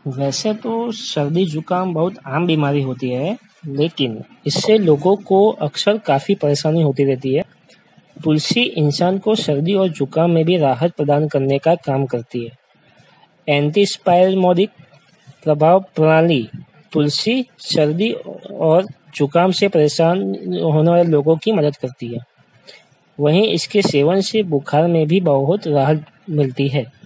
वैसे तो सर्दी जुकाम बहुत आम बीमारी होती है, लेकिन इससे लोगों को अक्सर काफी परेशानी होती रहती है। तुलसी इंसान को सर्दी और जुकाम में भी राहत प्रदान करने का काम करती है। एंटीस्पायर्मोडिक प्रभाव प्रणाली तुलसी सर्दी और जुकाम से परेशान होने वाले लोगों की मदद करती है। वहीं इसके सेवन से बुखार में भी बहुत राहत मिलती है।